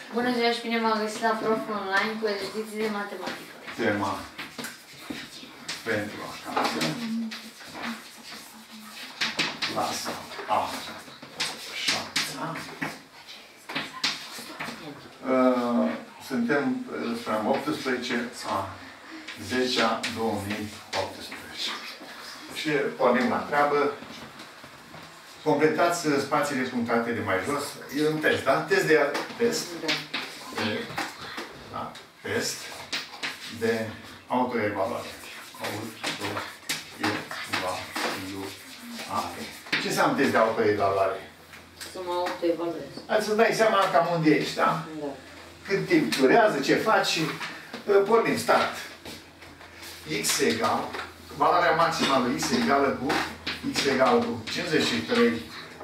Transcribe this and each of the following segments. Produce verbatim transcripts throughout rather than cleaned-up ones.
Bună ziua și bine m-am găsit la Prof Online cu exerciții de matematică. Tema pentru acasă. Lasă A șapte. Uh, suntem spre optsprezece a zecea două mii optsprezece. Și pornim la treabă. Completați spațiile punctate de mai jos. E un test, da? Test de test. Da. De, da? Test de autoevaluare. Autoevaluare. Ce înseamnă test de autoevaluare? Să mă autoevaluez. Hai să dai seama cam unde ești, da? Da. Cât timp durează, ce faci și pornim, start. X egal, valoarea maximală X egală cu X egală cu cincizeci și trei,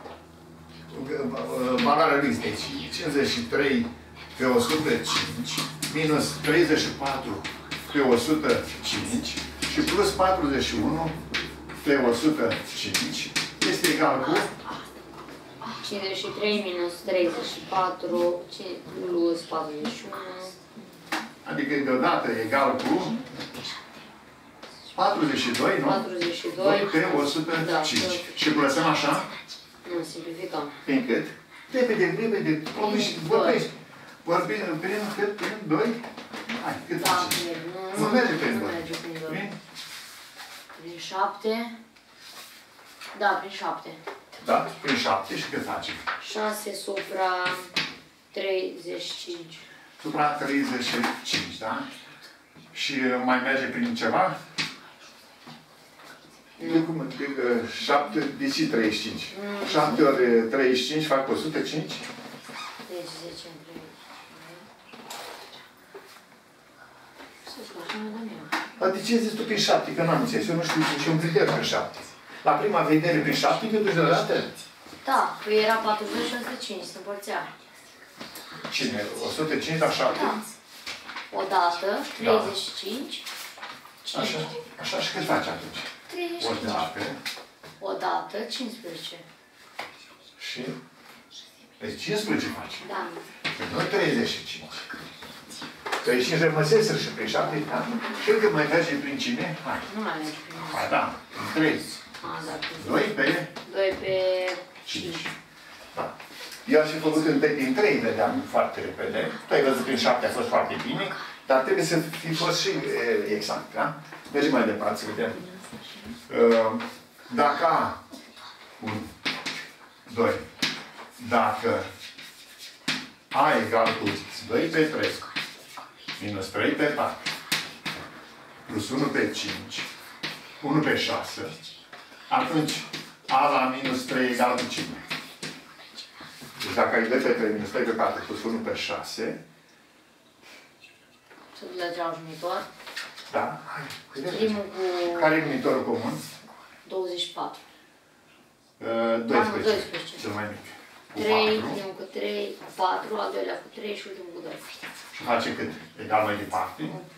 valoarea lui, deci cincizeci și trei pe o sută cinci minus treizeci și patru pe o sută cinci și plus patruzeci și unu pe o sută cinci este egal cu cincizeci și trei minus treizeci și patru plus patruzeci și unu. Adică deodată egal cu patruzeci și doi, nu? patruzeci și doi pe o sută cinci. Da, și lăsăm așa? Nu, simplificăm. Prin cât? Repede, repede. Vorbești. Vorbim prin cât? Prin doi? Hai, cât Da, faci? nu, Nu merge prin nu doi. merge prin doi. Prin? Prin șapte. Da, prin șapte. Da, prin șapte și cât facem? șase supra treizeci și cinci. Supra treizeci și cinci, da? Și mai merge prin ceva? Nu. șapte, de ce treizeci și cinci? Mm. șapte ori treizeci și cinci fac o sută cinci? Deci zece în treizeci. Dar de ce zici tu prin șapte? Că nu am înțeles. Eu nu știu ce un criteriu prin șapte. La prima vedere prin șapte, te duci deodată? Da, păi era patruzeci și o sută cinci, se împărțea. Cine? o sută cinci la șapte? Da. Odată, treizeci și cinci. Da. Așa, așa și cât faci atunci? treizeci și cinci. Odată. Odată, cincisprezece. Și? Deci cincisprezece faci. Da. Păi nu treizeci și cinci. treizeci și cinci rămăseseră și prin șapte, da? Și încă mai merge prin cine? Hai. Nu mai merge prin asta. Hai, da. Prin trei. A, da, prin doi pe doi pe cinci. cinci. Da. Eu aș fi făcut întâi din trei, vedeam foarte repede. Tu ai văzut prin șapte, a fost foarte bine, dar trebuie să fi fost și e, exact, da? Mergem mai departe, să vedem. Uh, dacă A, unu, doi, dacă A egal cu doi pe trei, minus trei pe patru, plus unu pe cinci, unu pe șase, atunci A la minus trei egal cu cine? Deci dacă ai doi pe trei minus trei pe patru plus unu pe șase... Să duc la cealaltă unitor. Da, hai. Primul cu... Care e unitorul comun? douăzeci și patru. Uh, doisprezece. doisprezece. Cel mai mic. Cu trei, patru. primul cu trei, cu patru, al doilea cu trei și ultimul cu doi. Și face cât? Egal mai departe?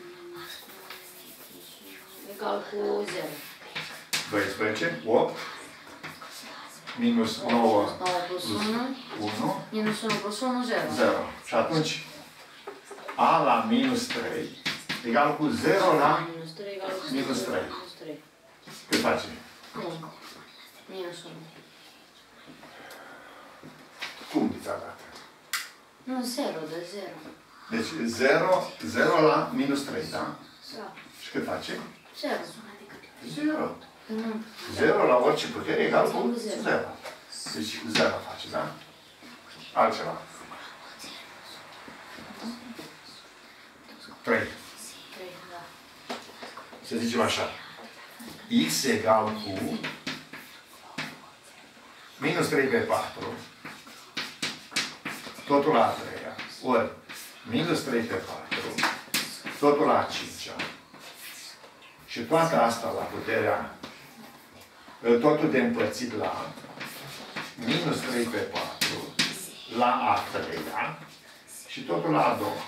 Egal cu zero. doisprezece, opt, minus nouă, nouă plus unu. unu, Minus unu plus unu, zero. zero. Și atunci A la minus trei egal cu zero la Minus trei egal cu minus trei. Minus trei. Cât face? unu. Minus unu. Cum ți-a dat? Nu, zero, de zero. Deci zero, zero la minus trei, da? Da. Și cât face? Zero. zero. Nu. zero la orice putere egal cu Zero. zero. Deci zero face, da? Altceva. trei. trei, da. Să zicem așa. X egal cu minus trei pe patru, totul la a treia, ori minus trei pe patru, totul la a cincea. Și toată asta la puterea, totul de împărțit la minus trei pe patru, la a treia și totul la a doua.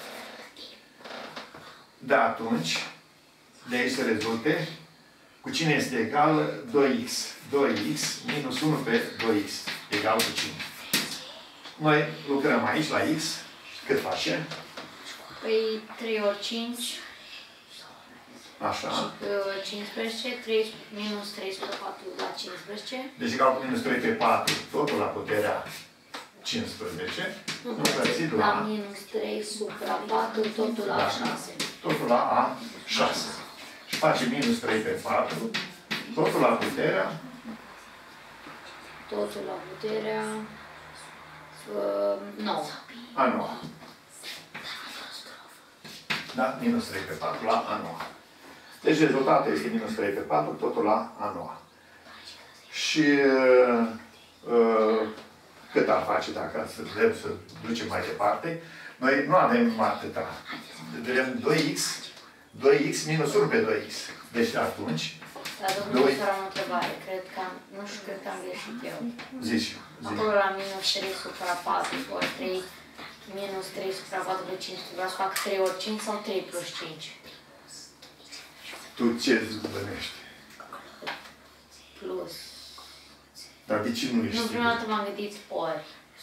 De atunci, de aici se rezulte, cu cine este egal? doi x. doi x minus unu pe doi x egal cu cinci. Noi lucrăm aici la x Cât face? Păi trei ori cinci. Așa. Și cincisprezece, trei minus trei supra patru la cincisprezece. Deci egal cu minus trei pe patru, totul la puterea cincisprezece. Împărțit la... La minus trei supra patru, totul la Da. șase. Totul la A șase. Și face minus trei pe patru, totul la puterea... Totul la puterea uh, nouă. A nouă. Da? Minus trei pe patru la A nouă. Deci rezultatul este minus trei pe patru, totul la A nouă. Și uh, cât ar face dacă să vrem să ducem mai departe? Noi nu avem atâta. Vedem doi x, doi x minus unu pe doi x. Deci atunci... Dar domnul profesor, am o întrebare. Cred că am, nu știu, cred că am greșit eu. Zici, zici. Acolo la minus trei supra patru ori trei, minus trei supra patru pe cinci, vreau să fac trei ori cinci sau trei plus cinci? Tu ce zbănești? Plus. Dar de ce nu ești Nu, sigur? prima dată m-am gândit ori.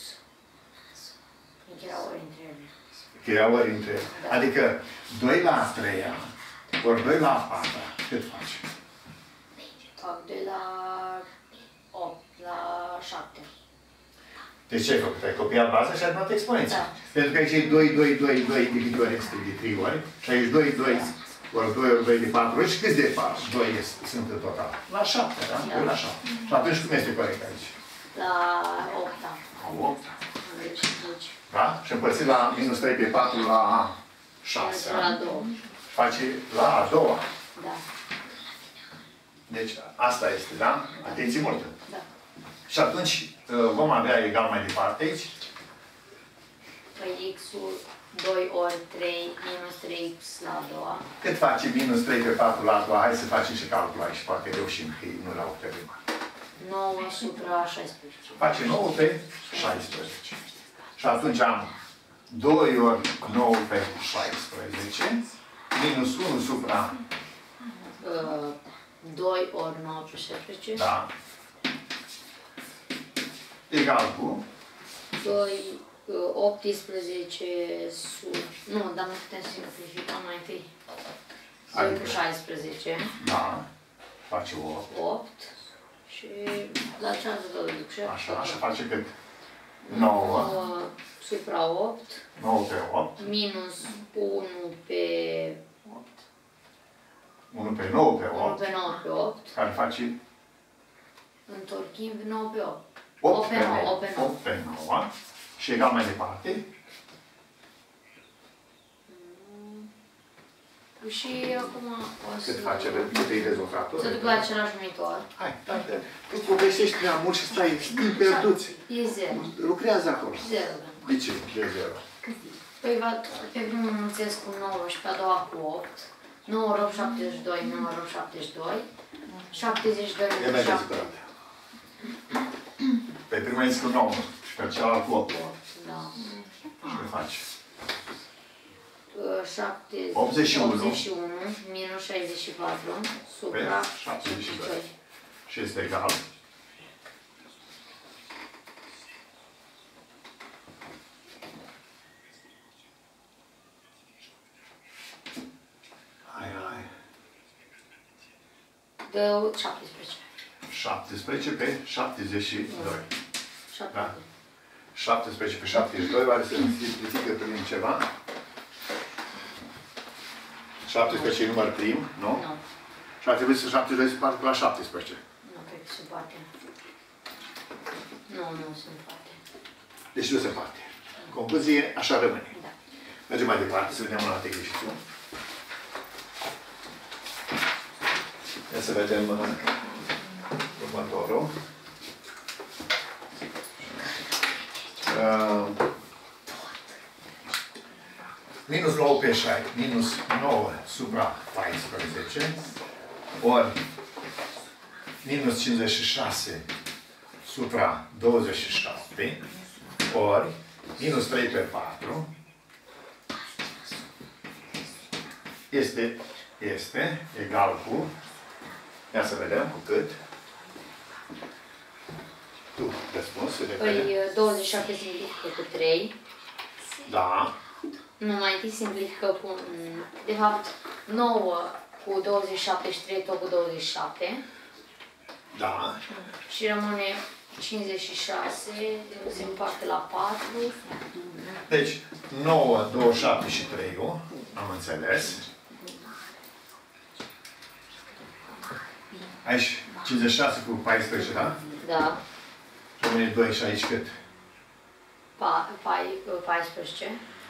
Cred că era ori între ele. Că era ori între... Adică doi la a treia ori doi la a patra, cât faci? Fac doi la opt, la șapte. Deci ce ai făcut? Ai copiat baza și ai luat exponența. Da. Pentru că aici e doi, doi, doi, doi dividit ori este de trei ori. Și aici doi, doi, ori doi, ori doi de patru ori. Și câți de patru? doi sunt în total. La șapte, da? Da. doi la șapte. Și atunci cum este corect aici? La opt. La opt. Am greșit aici. Da? Și împărțit la minus trei pe patru la a șase. La două. Face la a doua. Da. Deci asta este, da? Atenție multă. Da. Și atunci vom avea egal mai departe aici. Păi x-ul doi ori trei minus trei x la a doua. Cât face minus trei pe patru la a doua? Hai să facem și calculul aici, poate reușim, că nu l-au terminat. nouă supra șaisprezece. Face nouă pe șaisprezece. Și atunci am doi ori nouă pe șaisprezece minus unu supra... Uh, doi ori nouă pe șaisprezece. Da. Egal cu... doi, uh, optsprezece sub... Nu, dar nu putem să simplificăm mai întâi. doi Adică? cu șaisprezece. Da. Face o... opt. Și la cealaltă doi duc și Așa, așa face cât? nouă. nouă supra opt. nouă pe opt. Minus unu pe unu pe nouă pe unu opt. pe nouă pe opt. Care face Întorchim nouă pe opt. opt pe nouă, nouă. opt pe nouă. opt pe nouă. Și egal mai departe. Și acum o să... Cât face? Cât e rezultatul? Să duc la același numitor. Hai, tată, tu povestești prea mult și stai timp pierduți. E zero. Lucrează acolo. Zero. De ce? De zero. Păi va, pe primul înmulțesc cu nouă și pe a doua cu opt. nouă ori opt, șaptezeci și doi, nouă ori opt, șaptezeci și doi. șaptezeci și doi E minus mai șapte. dezbărate. Pe prima ești cu nouă și pe cealaltă cu opt. Da. Și le faci. șaptezeci, optzeci și unu. optzeci și unu minus șaizeci și patru supra Pe șaptezeci și doi. doi. Și este egal. Hai, hai. Dă șaptesprezece. șaptesprezece pe șaptezeci și doi. șapte. Da. șaptesprezece pe șaptezeci și doi, oare se simplifică prin ceva? șaptesprezece e număr prim, nu? Nu. Și ar trebui să șaptezeci și doi se împarte la șaptesprezece. Nu cred că se poate. Nu, nu se poate. Deci nu se poate. Concluzie, așa rămâne. Da. Mergem mai departe, să vedem un alt exercițiu. Ia să vedem uh, următorul. Uh, minus nouă pe șase, minus nouă supra paisprezece, ori minus cincizeci și șase supra douăzeci și șapte, ori minus trei pe patru, este, este egal cu, ia să vedem cu cât. Tu răspuns, să vedem. Păi douăzeci și șapte se multiplică cu trei. Da. Nu, mai întâi simplifică cu, de fapt, nouă cu douăzeci și șapte și trei tot cu douăzeci și șapte. Da. Și rămâne cincizeci și șase, se împarte la patru. Deci, nouă, douăzeci și șapte și trei, am înțeles. Aici cincizeci și șase cu paisprezece, da? Da. Rămâne doi și aici cât? Pa, pai, paisprezece.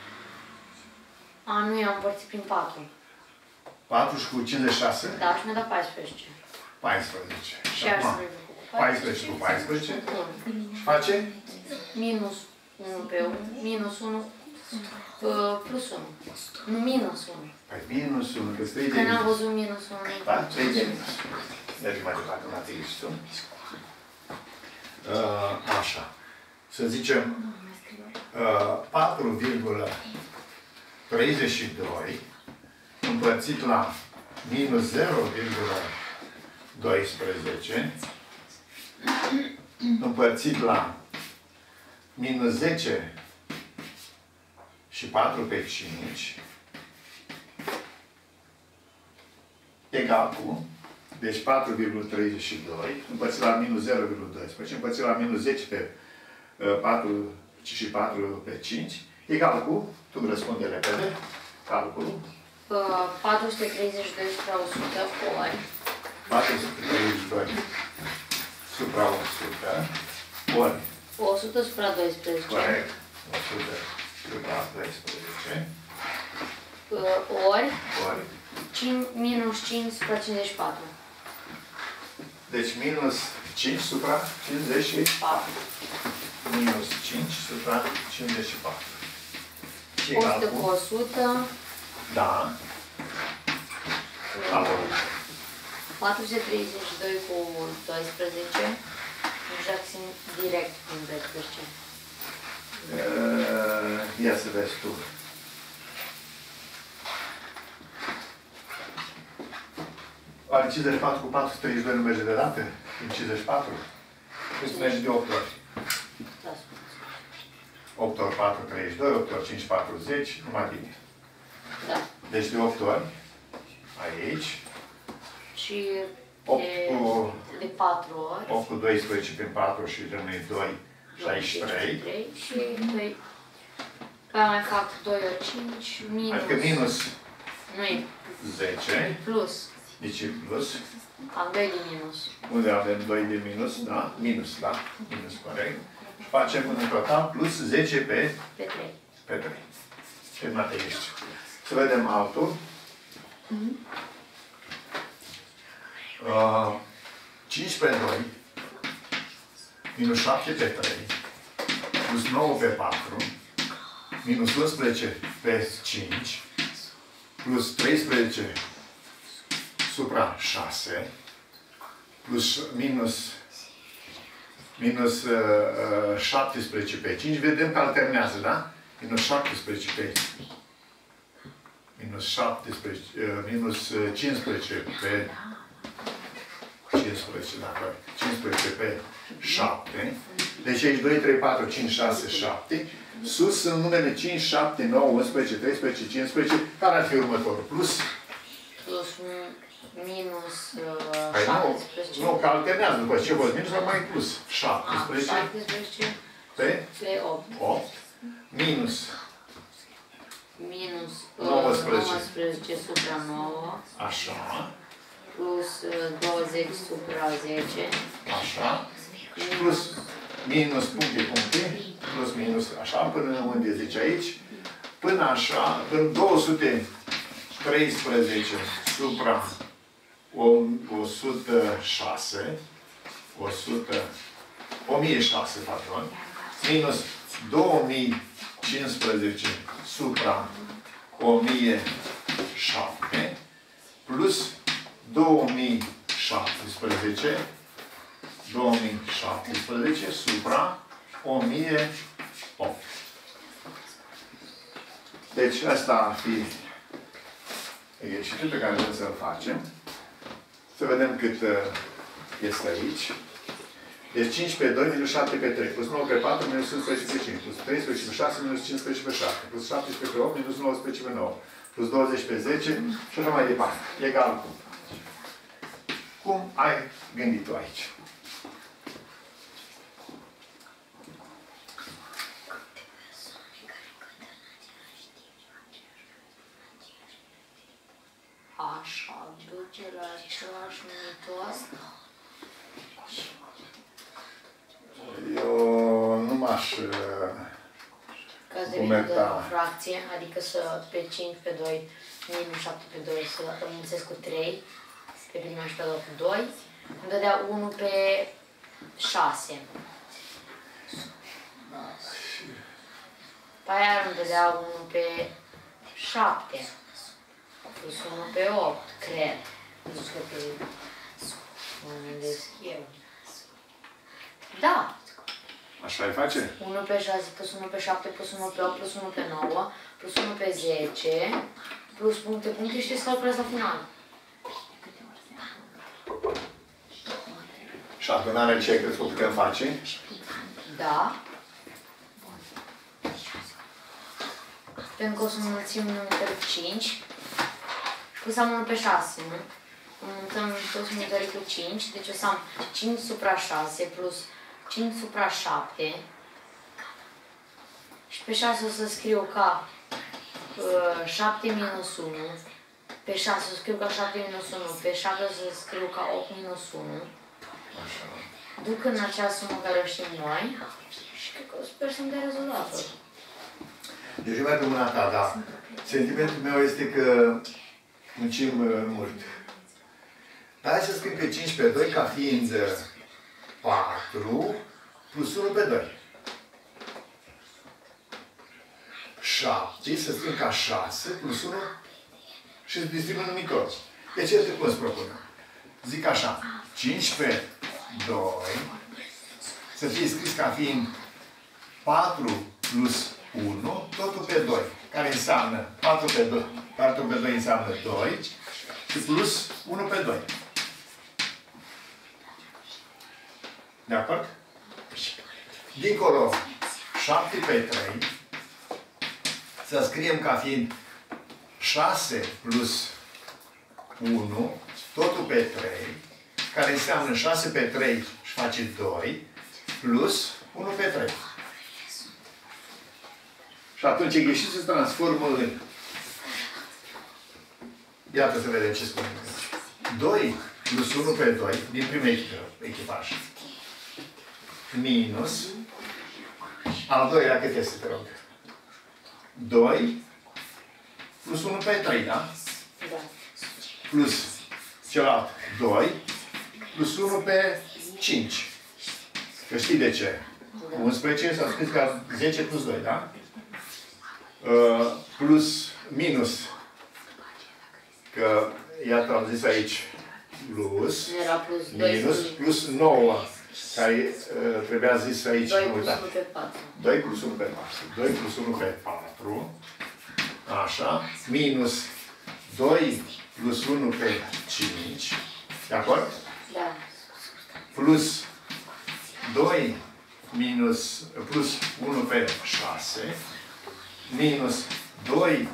A, nu, i-am împărțit prin patru. patru și cu cincizeci și șase? Da, și mi-a dat paisprezece. paisprezece. Și ar acum, să paisprezece cu paisprezece. Și face? Minus unu pe unu, minus unu uh, plus unu. Nu, minus unu. Păi minus unu, că trei de Că n-am minus. văzut minus unu. Da? trei de minus. Mergem mai departe, în ateistul. Uh, așa. Să zicem, uh, patru virgulă treizeci și doi împărțit la minus zero virgulă doisprezece împărțit la minus zece și patru pe cinci egal cu, deci patru virgulă treizeci și doi împărțit la minus zero virgulă doisprezece împărțit la minus zece pe uh, patru și patru pe cinci egal cu, tu îmi răspunde repede, calculul. Uh, patru sute treizeci și doi supra o sută ori. patru sute treizeci și doi supra o sută ori. o sută supra doisprezece. Corect. o sută supra doisprezece. Uh, ori. Ori. cinci, minus cinci supra cincizeci și patru. Deci minus cinci supra cincizeci și patru. Minus cinci supra cincizeci și patru. Și o egal sută cu? cu o sută. Da. Acolo. patru sute treizeci și doi cu doisprezece. Nu știu dacă sunt direct din doisprezece. Uh, ia să vezi tu. Oare cincizeci și patru cu patru sute treizeci și doi nu merge de dată? În cincizeci și patru? Deci merge de opt ori. opt ori patru, treizeci și doi, opt ori cinci, patruzeci, numai bine. Da. Deci de opt ori, aici, Și opt de, cu, de patru ori. opt cu doisprezece prin patru și rămâne doi, șaizeci și trei. Și doi. Pe mai fac doi ori cinci, minus. Adică minus Nu e zece. plus. Deci e plus. Am doi de minus. Unde avem doi de minus, da? Minus, da? Minus, corect. Și facem în total plus zece pe, Pe trei. pe trei. Terminate ești. Să vedem altul. Mm-hmm. Uh, cinci pe doi minus șapte pe trei plus nouă pe patru minus unsprezece pe cinci plus treisprezece supra șase plus minus minus uh, șaptesprezece pe cinci, vedem că alternează, da? Minus șaptesprezece pe minus șaptesprezece, uh, minus cincisprezece pe cincisprezece, dacă cincisprezece pe șapte. Deci aici doi, trei, patru, cinci, șase, șapte. Sus sunt numele cinci, șapte, nouă, unsprezece, treisprezece, cincisprezece. Care ar fi următorul? Plus? Plus minus uh, Păi șaptesprezece. nu, nu, că alternează. După ce văd minus, mai plus. șaptesprezece. Ah, șaptesprezece. Pe? Pe opt. opt. Minus. Minus uh, nouăsprezece. nouăsprezece supra nouă. Așa. Plus uh, douăzeci supra zece. Așa. Plus, minus, puncte, puncte. Plus, minus, așa, până unde zice aici. Până așa, până două sute treisprezece supra o sută șase. o sută, o mie șase, patron. Minus două mii cincisprezece supra o mie șapte. Plus două mii șaptesprezece, două mii șaptesprezece supra o mie opt. Deci asta ar fi exercițiul pe care vrem să-l facem. Să vedem cât este aici. Deci cinci pe doi minus șapte pe trei, plus nouă pe patru minus unsprezece pe cinci, plus treisprezece pe șase minus cincisprezece pe șapte, plus șaptesprezece pe opt minus nouăsprezece pe nouă, plus douăzeci pe zece și așa mai departe. Egal cu. Cum ai gândit tu aici? Așa, duce la același numitor. Eu nu m-aș Ca să Comerta. o fracție, adică să pe cinci pe doi minus șapte pe doi să înmulțesc cu trei, pe prima și pe a doua cu doi, îmi dădea unu pe șase. Pe aia îmi dădea unu pe șapte, plus unu pe opt, cred. Nu știu că mă gândesc eu. Da! Așa ai face? unu pe șase plus unu pe șapte plus unu pe opt plus unu pe nouă plus unu pe zece plus puncte, puncte și știți calculul ăsta final. Și adunarea ce crezi că o putem face? Da. Pentru că o să înmulțim numitorul cu cinci. Plus am unu pe șase, nu? Înmulțăm toți numitorii cu cinci, deci o să am cinci supra șase plus cinci supra șapte. Și pe șase o să scriu ca uh, șapte minus unu. Pe șase o să scriu ca șapte minus unu. Pe șapte o să scriu ca opt minus unu. Așa. Duc în acea sumă care o știm noi. Și cred că sper să-mi dea rezultatul. Deci eu merg pe mâna ta, dar sentimentul meu este că muncim uh, mult. Dar hai să scriu pe cinci pe doi ca fiind patru plus unu pe doi. șapte, să scriem ca șase plus unu și să distribuim numitor. Deci este cum îți propun. Zic așa, cinci pe doi să fie scris ca fiind patru plus unu, totul pe doi, care înseamnă patru pe doi, patru pe doi înseamnă doi și plus unu pe doi. De acord? Dincolo, șapte pe trei, să scriem ca fiind șase plus unu, totul pe trei, care înseamnă șase pe trei și face doi, plus unu pe trei. Și atunci greșit se transformă în... Iată să vedem ce spune. doi plus unu pe doi, din primul echipaj. Minus... Al doilea cât este, te rog? doi plus unu pe trei, da? Da. Plus celălalt doi plus unu pe cinci. Că știi de ce? Da. unsprezece s-a scris ca zece plus doi, da? Uh, plus, minus, că, iată, am zis aici, plus, Era plus doi minus, plus nouă, care uh, trebuia zis aici, doi nu plus uitați. unu pe patru. doi plus unu pe patru. doi plus unu pe patru. Așa. Minus doi plus unu pe cinci. De acord? Da. Plus doi minus, plus unu pe șase. Minus doi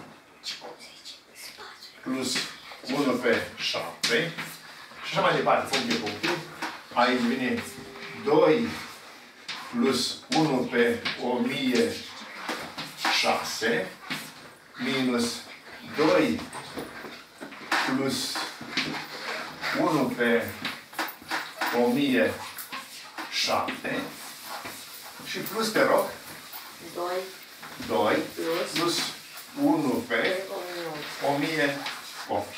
plus unu pe șapte. Și așa mai departe, puncte, puncte. Aici vine doi plus unu pe o mie șase minus doi plus unu pe o mie șapte și plus, te rog, doi doi plus plus unu pe o mie opt.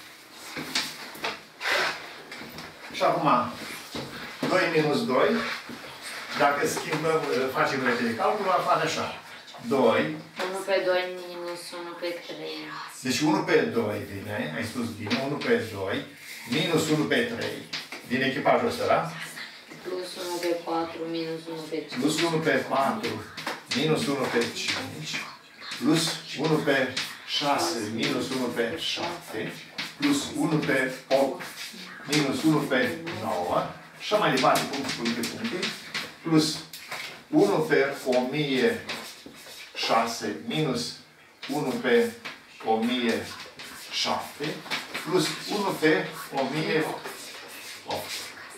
Și acum, doi minus doi, dacă schimbăm, facem repede calculul, face așa. doi. unu pe doi minus unu pe trei. Deci unu pe doi vine, ai spus bine, unu pe doi, minus unu pe trei, din echipajul ăsta, da? Plus unu pe patru minus unu pe cinci. Plus unu pe patru, minus unu pe cinci, plus unu pe șase, minus unu pe șapte, plus unu pe opt, minus unu pe nouă, Și mai departe, puncte, puncte, puncte, plus unu pe o mie șase minus unu pe o mie șapte plus unu pe o mie opt.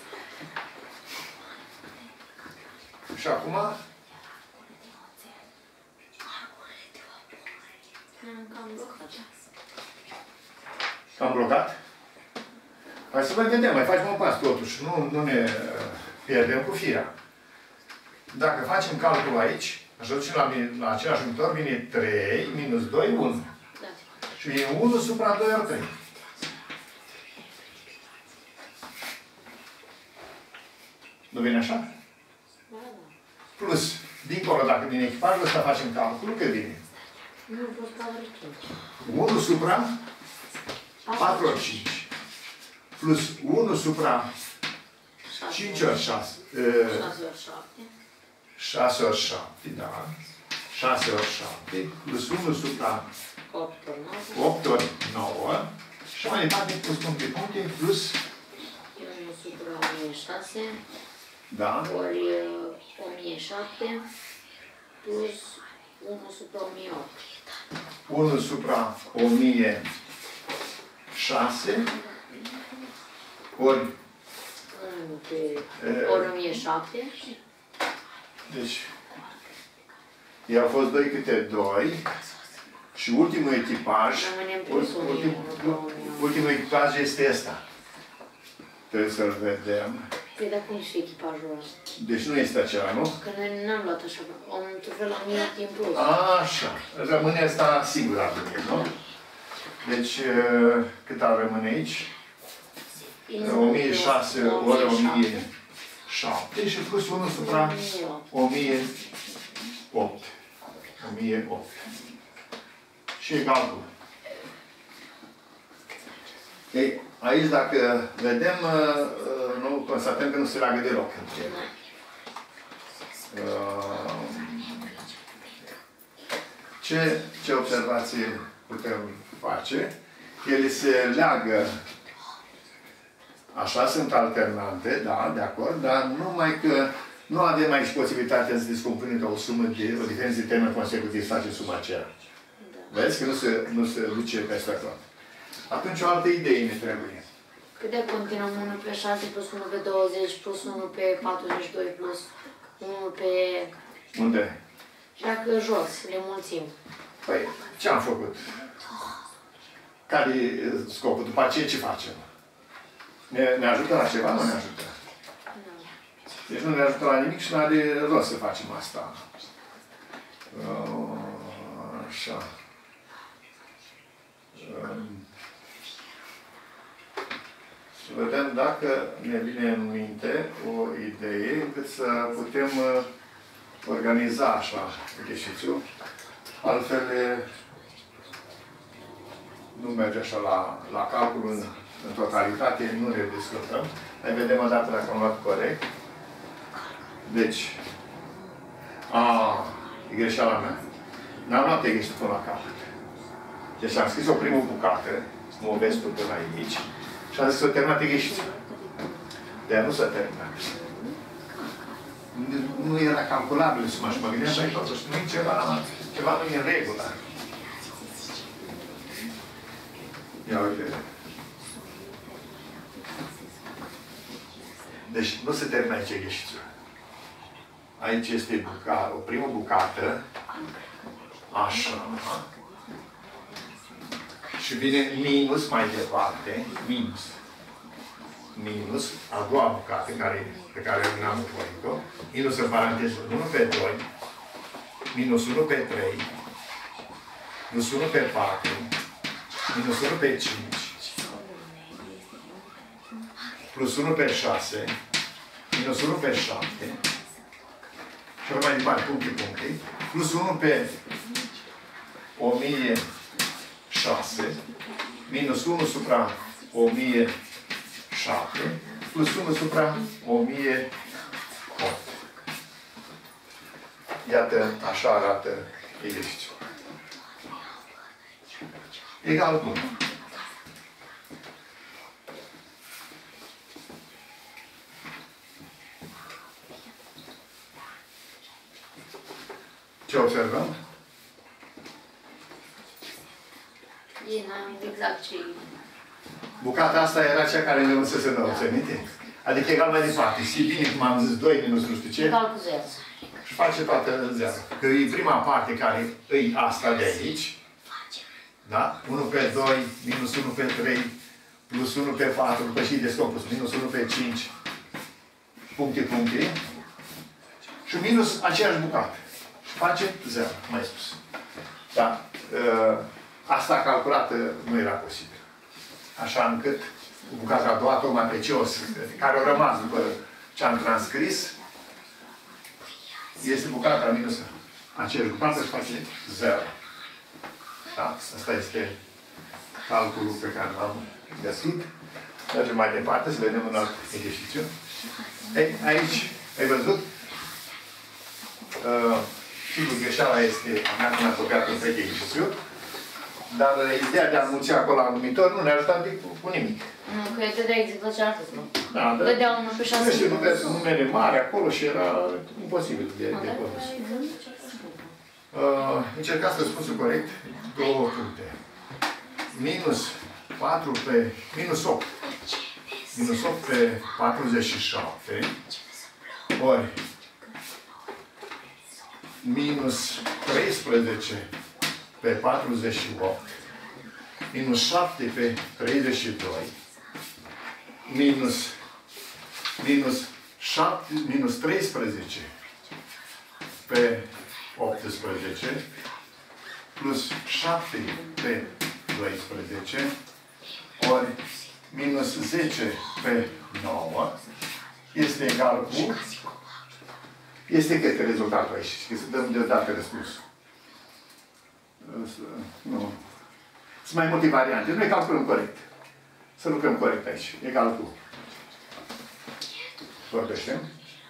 Și acum Am cam blocat. am blocat. Hai să vedem, mai facem un pas totuși, nu, nu ne pierdem cu firea. Dacă facem calcul aici, așa ducem la, la același numitor, vine trei minus doi, unu. Da. Și vine unu supra doi ori trei. Nu vine așa? Da, da. Plus, dincolo, dacă din echipajul ăsta facem calculul, cât vine? Nu pot patru cinci. unu supra patru ori cinci. Plus unu supra cinci ori șase. șase ori șapte. șase ori șapte, da. șase ori șapte. Plus unu supra opt ori nouă. opt ori nouă. Și mai departe, plus puncte, puncte, plus... unu supra o mie șase. Da. Ori o mie șapte. Plus unu supra o mie opt. unu supra o mie șase. Ori... unu pe ori o mie șapte. Deci... Ei au fost doi câte doi. Și ultimul echipaj... Rămânem plus o mie, ultim, unu pe o mie opt. ultimul echipaj este ăsta. Trebuie să-l vedem. Păi dar cum și echipajul ăla? Deci nu este acela, nu? Că noi n-am luat așa, am într-un la mie timp plus. Așa. Rămâne asta sigur ar veni, nu? Deci, cât ar rămâne aici? o mie șase ori o mie șapte și plus unu supra o mie opt. o mie opt. Și egal cu. Ei, aici dacă vedem, nu constatăm că nu se leagă deloc între ele. Ce, ce observație putem face? Ele se leagă, așa sunt alternante, da, de acord, dar numai că nu avem aici posibilitatea să descompunem ca o sumă de, o diferență de termen consecutiv să face suma aceea. Da. Vezi că nu se, nu se duce peste tot. Atunci o altă idee ne trebuie. Cât de continuăm unu pe șase plus unu pe douăzeci plus unu pe patruzeci și doi plus unu pe... Unde? Și dacă jos, le mulțim. Păi, ce am făcut? Care e scopul? După aceea ce facem? Ne, ne ajută la ceva? Nu ne ajută. Deci nu ne ajută la nimic și nu are rost să facem asta. Așa. Să vedem dacă ne vine în minte o idee încât să putem organiza așa exercițiul. Altfel nu merge așa la, la calcul în, în totalitate, nu ne descărcăm. Mai vedem o dată dacă am luat corect. Deci, a, e greșeala mea. N-am luat greșit până la capăt. Deci am scris o primă bucată, mă vezi tu până aici, și am zis că o terminat greșit. Dar nu s-a terminat. Nu era calculabil suma și mă gândeam, dar totuși nu e ceva, ceva nu e în regulă. Ia uite. Deci nu se termină aici greșitul. Aici este buca, o primă bucată. Așa. Și vine minus mai departe. Minus. Minus. A doua bucată care, pe care n-am învoit-o. Minus în paranteză unu pe doi. Minus unu pe trei. Minus unu pe patru. Minus unu pe cinci. Plus unu pe șase. Minus unu pe șapte. Și mai departe, puncte, puncte. Plus unu pe o mie șase. Minus unu supra o mie șapte. Plus unu supra o mie opt. Iată, așa arată exercițiul. Egal cu. observăm? E, n-am exact ce... Bucata asta era cea care ne lăsă să ne obținite? Adică egal mai departe. Și bine, cum am zis, doi minus nu știu ce. Egal cu zero. Și face toată zero. Că e prima parte care e asta de aici. Da? unu pe doi, minus unu pe trei, plus unu pe patru, după și descompus, minus unu pe cinci, puncte, puncte. Și minus aceeași bucată. Și face zero, mai spus. Da? Asta calculată nu era posibil. Așa încât bucata a doua, tocmai pe ce o să, care au rămas după ce am transcris, este bucata minus aceeași bucată și face zero. Da? Asta este calculul pe care l-am găsit. Mergem mai departe, să vedem un alt exercițiu. Ei, aici, ai văzut? Uh, sigur, greșeala este a mea când am copiat un vechi exercițiu, dar ideea de a înmulți acolo la numitor nu ne ajută cu, cu nimic. Nu, că eu dădea exact cealaltă sumă. Da, dar... Dădea unul pe șase. Nu știu, numere, numere mari acolo și era imposibil de, de părăs. Uh, încercați răspunsul corect. Două puncte. Minus patru pe... Minus opt. Minus opt pe patruzeci și șapte. Ori minus treisprezece pe patruzeci și opt. Minus șapte pe treizeci și doi. Minus... Minus șapte... Minus treisprezece pe optsprezece. Plus șapte pe doisprezece. Ori minus zece pe nouă. Este egal cu... Este cât rezultatul aici? Că să dăm deodată răspunsul. Nu. Sunt mai multe variante. Noi calculăm corect. Să lucrăm corect aici. Egal cu... Vorbește.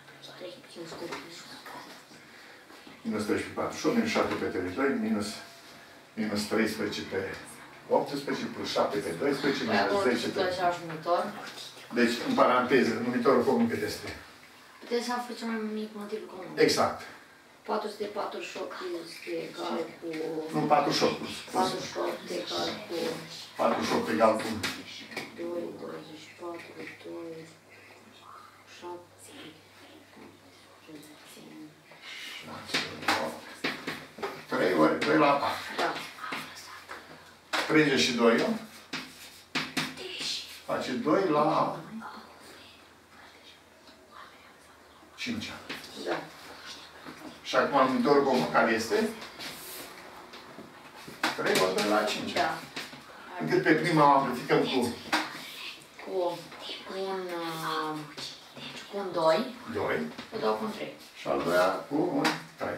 Minus treisprezece pe patruzeci și opt, minus șapte pe treizeci și doi, minus, minus treisprezece pe optsprezece, plus șapte pe doisprezece, minus zece pe... Deci, în paranteză, numitorul comun cât este? Puteți să află cel mai mic motiv comun. Exact. patru sute patruzeci și opt este egal cu... Nu, patruzeci și opt. patruzeci și opt egal cu... patruzeci și opt egal cu... doi, douăzeci și patru, doi, șapte... trei ori, trei la patru. Da. treizeci și doi face doi la cinci. Da. Și acum numitorul comun care este? trei ori doi la cinci. Da. Încât pe prima o amplificăm cu... Cu, cu un... Uh, cu un doi. doi. O dau cu un trei. Și al doilea cu un trei.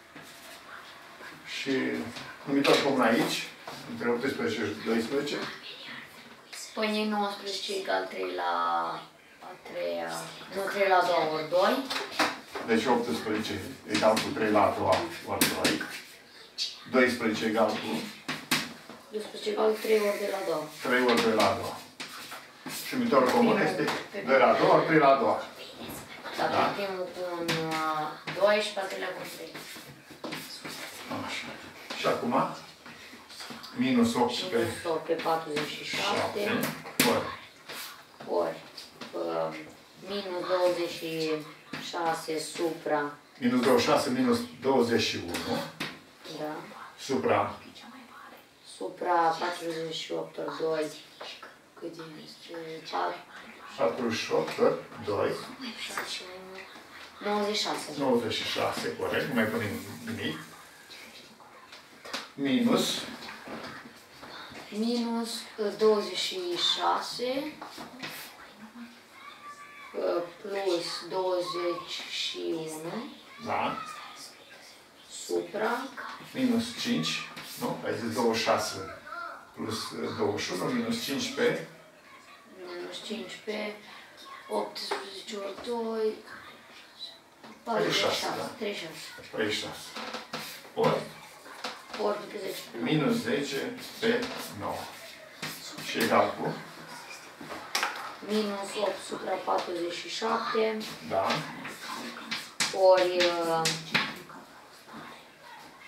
Și numitor comun aici, între optsprezece și doisprezece. Păi nouăsprezece egal trei la a treia, nu trei la a doua ori doi. Deci optsprezece egal cu trei la a doua ori doi. doisprezece egal cu... doisprezece egal cu trei ori de la a doua. trei ori doi la a doua. Și numitorul comun este doi la a doua ori trei la a doua. Da, da. Pe primul cu un doi și pe al treilea cu un trei. Așa. Și acum, minus opt pe... Minus opt pe patruzeci și șapte. Ori. Ori. Uh, minus douăzeci și șase supra... Minus douăzeci și șase minus douăzeci și unu. Da. Supra... Supra patruzeci și opt ori doi. Cât este? patruzeci și opt ori doi. nouăzeci și șase. nouăzeci și șase, corect. Nu mai punem nimic. Minus... Minus douăzeci și șase plus douăzeci și unu. Da. Supra. Minus cinci. Nu? Ai zis douăzeci și șase plus douăzeci și unu, minus cinci pe... Minus cinci pe optsprezece ori doi. treizeci și șase, da? treizeci și șase. treizeci și șase. Ori? Ori după zece. Minus zece pe nouă. Și egal cu? Minus opt supra patruzeci și șapte. Da. Ori...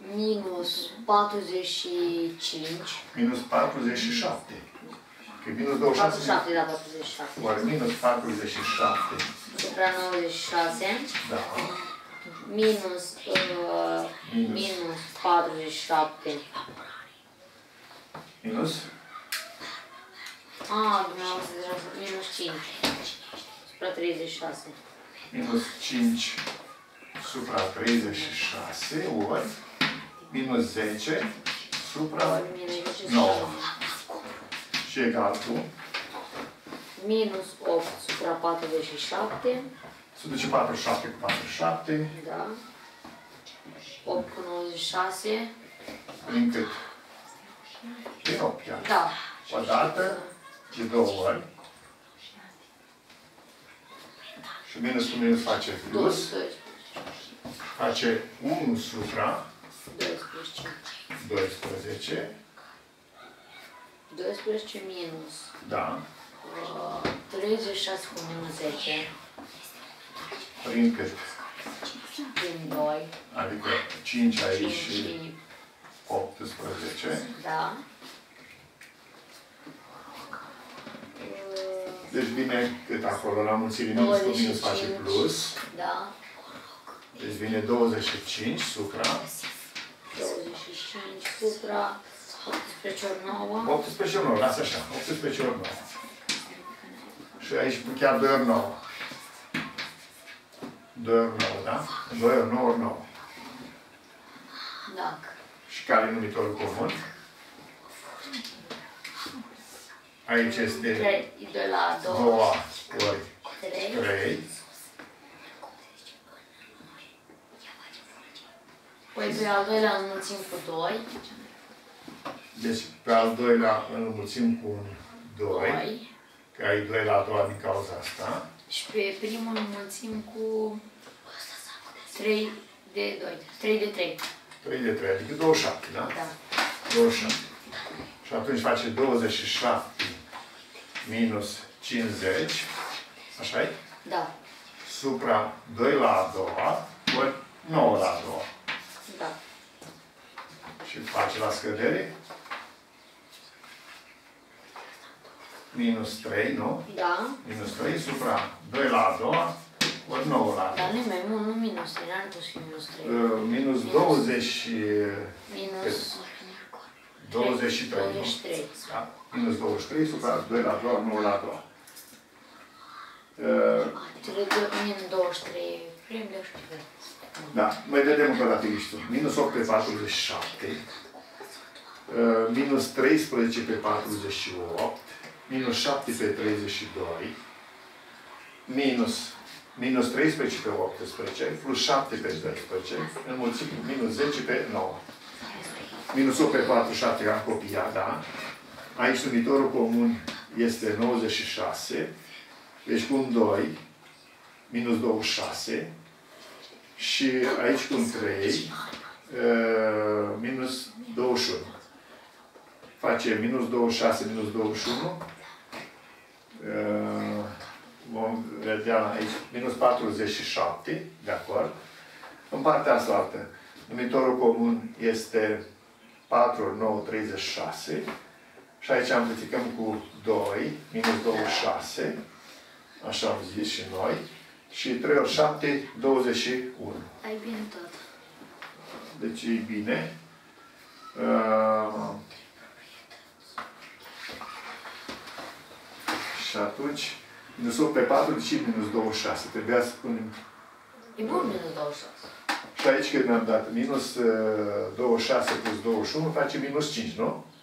minus patruzeci și cinci. Minus patruzeci și șapte. Că minus douăzeci și șase. patruzeci și șapte, da, patruzeci și șapte. Oare minus patruzeci și șapte. Supra nouăzeci și șase. Da. Minus, uh, Minus. minus patruzeci și șapte. Minus. Ah, dumneavoastră deja minus cinci. Supra treizeci și șase. Minus cinci supra treizeci și șase ori minus zece supra nouă. Și egal cu? Minus opt supra patruzeci și șapte. Se duce patruzeci și șapte cu patruzeci și șapte. Da. opt cu nouăzeci și șase. Prin cât? Prin opt chiar. Da. O dată, de două ori. Și minus cu minus face plus. Face unu supra doisprezece. doisprezece minus. Da. Uh, treizeci și șase cu minus zece. Prin cât? Prin doi. Adică cinci aici și și optsprezece. Da. Deci vine cât acolo? La mulțire minus cu minus face plus. Da. Deci vine douăzeci și cinci supra. douăzeci și cinci supra optsprezece ori nouă. optsprezece ori nouă, lasă așa. optsprezece ori nouă. Și aici chiar doi ori nouă. doi ori nouă, da? doi ori nouă ori nouă. Da. Și care e numitorul comun? Aici este trei de la doi doi. ori trei. trei. Păi pe al doilea înmulțim cu doi. Deci pe al doilea îl înmulțim cu un doi. doi. Că ai doi la a doua din cauza asta. Și pe primul înmulțim cu trei de doi. trei de trei. trei de trei, adică douăzeci și șapte, da? Da. douăzeci și șapte. Și atunci face douăzeci și șapte minus cincizeci. Așa-i? Da. Supra doi la a doua, ori nouă la a doua. Da. Și face la scădere. Minus trei, nu? Da. Minus trei supra doi la a doua, ori nouă la a doua. Dar nu e mai mult, nu minus trei, n-ar pus fi minus trei. Uh, minus douăzeci și... Minus douăzeci și trei, douăzeci și nu? trei. Da? Minus douăzeci și trei supra doi la a doua, nouă la a doua. Uh, Minus douăzeci și trei. Prim de știu. Da, mai vedem încă o dată listul. Minus opt pe patruzeci și șapte. Uh, minus treisprezece pe patruzeci și opt. Minus șapte pe treizeci și doi. Minus, minus treisprezece pe optsprezece. Plus șapte pe doisprezece. Înmulțim cu minus zece pe nouă. Minus opt pe patruzeci și șapte am copiat, da? Aici numitorul comun este nouăzeci și șase. Deci cu un doi. Minus douăzeci și șase. Și aici cu un trei. Uh, minus douăzeci și unu. Face minus douăzeci și șase minus douăzeci și unu. Uh, vom vedea aici minus patruzeci și șapte, de acord? În partea asta altă, numitorul comun este patru ori nouă, treizeci și șase. Și aici amplificăm cu doi, minus douăzeci și șase. Așa am zis și noi. Și trei ori șapte, douăzeci și unu. Ai bine tot. Deci e bine. Uh, și atunci, minus opt pe patru, deci minus douăzeci și șase. Trebuia să punem... E bun minus douăzeci și șase. Și aici când am dat minus uh, douăzeci și șase plus douăzeci și unu, face minus cinci, nu?